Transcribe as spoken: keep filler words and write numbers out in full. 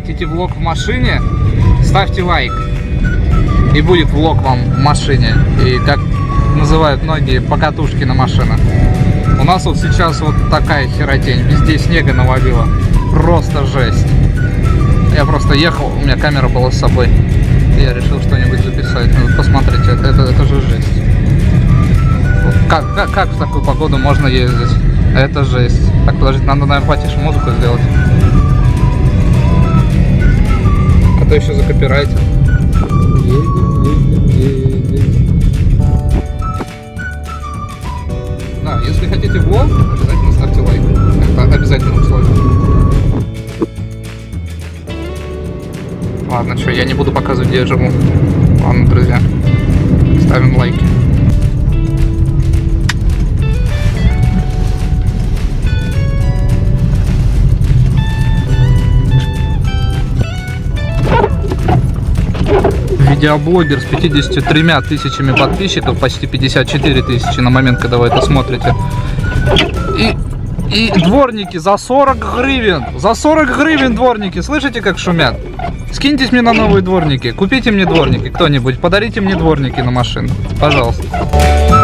хотите влог в машине, ставьте лайк. И будет влог вам в машине. И как называют многие, покатушки на машинах. У нас вот сейчас вот такая херотень. Везде снега навалило. Просто жесть. Я просто ехал, у меня камера была с собой. И я решил что-нибудь записать. Ну, посмотрите, это, это, это же жесть. Как, как, как в такую погоду можно ездить? Это жесть. Так, подождите, надо, наверное, потише музыку сделать. А то еще закопирайте. Едем, едем, едем. Да, если хотите влог, обязательно ставьте лайк. Это обязательно условие. Ладно, что, я не буду показывать, где я живу. Ладно, друзья, ставим лайки. Видеоблогер с пятьюдесятью тремя тысячами подписчиков, почти пятьдесят четыре тысячи на момент, когда вы это смотрите. И, и дворники за сорок гривен. За сорок гривен дворники. Слышите, как шумят? Скиньтесь мне на новые дворники. Купите мне дворники кто-нибудь. Подарите мне дворники на машину. Пожалуйста.